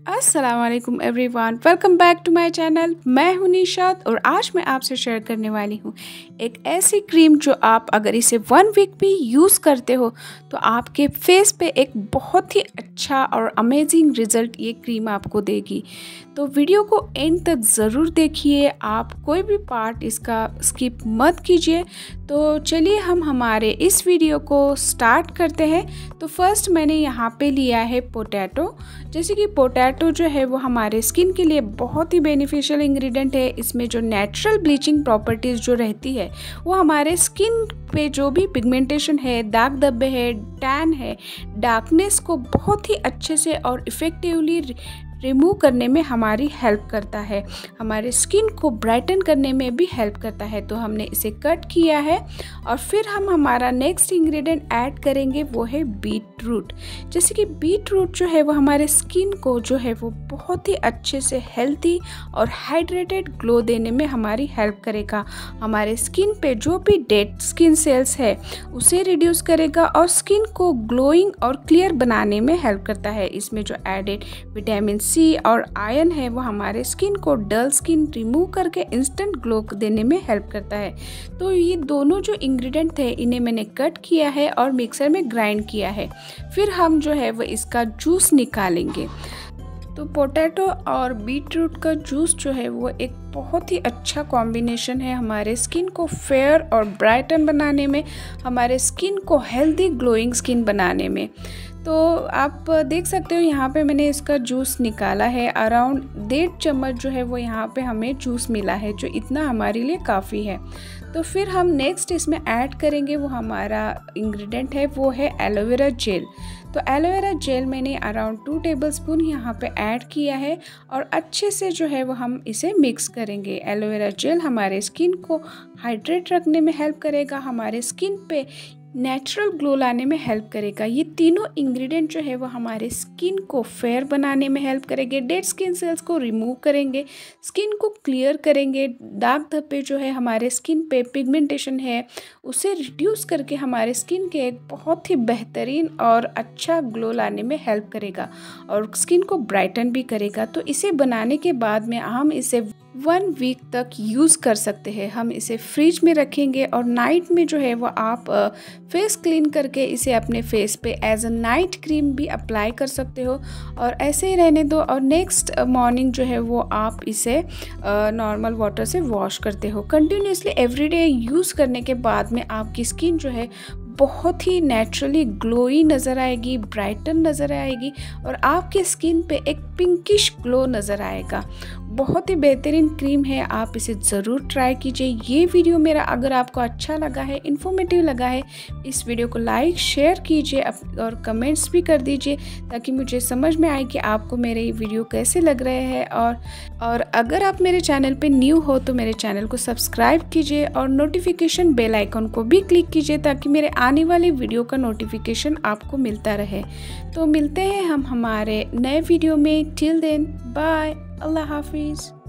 अस्सलामुअलैकुम everyone, welcome back to my channel. मैं हूं निशात और आज मैं आपसे शेयर करने वाली हूं एक ऐसी क्रीम जो आप अगर इसे 1 वीक भी यूज़ करते हो तो आपके फेस पे एक बहुत ही अच्छा और अमेजिंग रिज़ल्ट ये क्रीम आपको देगी। तो वीडियो को एंड तक ज़रूर देखिए, आप कोई भी पार्ट इसका स्किप मत कीजिए। तो चलिए हम हमारे इस वीडियो को स्टार्ट करते हैं। तो फर्स्ट मैंने यहाँ पे लिया है पोटैटो। जैसे कि पोटैटो जो है वो हमारे स्किन के लिए बहुत ही बेनिफिशियल इंग्रेडिएंट है। इसमें जो नेचुरल ब्लीचिंग प्रॉपर्टीज़ जो रहती है वो हमारे स्किन पे जो भी पिगमेंटेशन है, दाग धब्बे है, टैन है, डार्कनेस को बहुत ही अच्छे से और इफ़ेक्टिवली रिमूव करने में हमारी हेल्प करता है, हमारे स्किन को ब्राइटन करने में भी हेल्प करता है। तो हमने इसे कट किया है और फिर हम हमारा नेक्स्ट इंग्रेडिएंट ऐड करेंगे, वो है बीट रूट। जैसे कि बीट रूट जो है वो हमारे स्किन को जो है वो बहुत ही अच्छे से हेल्थी और हाइड्रेटेड ग्लो देने में हमारी हेल्प करेगा। हमारे स्किन पे जो भी डेड स्किन सेल्स है उसे रिड्यूस करेगा और स्किन को ग्लोइंग और क्लियर बनाने में हेल्प करता है। इसमें जो एडेड विटामिन सी और आयरन है वो हमारे स्किन को डल स्किन रिमूव करके इंस्टेंट ग्लो देने में हेल्प करता है। तो ये दोनों जो इंग्रेडिएंट थे इन्हें मैंने कट किया है और मिक्सर में ग्राइंड किया है। फिर हम जो है वो इसका जूस निकालेंगे। तो पोटैटो और बीट रूट का जूस जो है वो एक बहुत ही अच्छा कॉम्बिनेशन है हमारे स्किन को फेयर और ब्राइटन बनाने में, हमारे स्किन को हेल्दी ग्लोइंग स्किन बनाने में। तो आप देख सकते हो यहाँ पे मैंने इसका जूस निकाला है। अराउंड 1.5 चम्मच जो है वो यहाँ पे हमें जूस मिला है, जो इतना हमारे लिए काफ़ी है। तो फिर हम नेक्स्ट इसमें ऐड करेंगे वो हमारा इंग्रेडिएंट है, वो है एलोवेरा जेल। तो एलोवेरा जेल मैंने अराउंड 2 टेबलस्पून यहाँ पे ऐड किया है और अच्छे से जो है वो हम इसे मिक्स करेंगे। एलोवेरा जेल हमारे स्किन को हाइड्रेट रखने में हेल्प करेगा, हमारे स्किन पे नेचुरल ग्लो लाने में हेल्प करेगा। ये तीनों इंग्रेडिएंट जो है वो हमारे स्किन को फेयर बनाने में हेल्प करेंगे, डेड स्किन सेल्स को रिमूव करेंगे, स्किन को क्लियर करेंगे, दाग धब्बे जो है हमारे स्किन पे पिगमेंटेशन है उसे रिड्यूस करके हमारे स्किन के एक बहुत ही बेहतरीन और अच्छा ग्लो लाने में हेल्प करेगा और स्किन को ब्राइटन भी करेगा। तो इसे बनाने के बाद में हम इसे 1 वीक तक यूज़ कर सकते हैं। हम इसे फ्रिज में रखेंगे और नाइट में जो है वो आप फेस क्लीन करके इसे अपने फेस पे एज अ नाइट क्रीम भी अप्लाई कर सकते हो और ऐसे ही रहने दो। और नेक्स्ट मॉर्निंग जो है वो आप इसे नॉर्मल वाटर से वॉश करते हो। कंटिन्यूसली एवरीडे यूज़ करने के बाद में आपकी स्किन जो है बहुत ही नेचुरली ग्लोई नज़र आएगी, ब्राइटन नज़र आएगी और आपके स्किन पे एक पिंकिश ग्लो नज़र आएगा। बहुत ही बेहतरीन क्रीम है, आप इसे ज़रूर ट्राई कीजिए। ये वीडियो मेरा अगर आपको अच्छा लगा है, इन्फॉर्मेटिव लगा है, इस वीडियो को लाइक शेयर कीजिए और कमेंट्स भी कर दीजिए ताकि मुझे समझ में आए कि आपको मेरे ये वीडियो कैसे लग रहे हैं। और अगर आप मेरे चैनल पे न्यू हो तो मेरे चैनल को सब्सक्राइब कीजिए और नोटिफिकेशन बेल आइकन को भी क्लिक कीजिए ताकि मेरे आने वाली वीडियो का नोटिफिकेशन आपको मिलता रहे। तो मिलते हैं हम हमारे नए वीडियो में। टिल देन बाय, अल्लाह हाफिज़।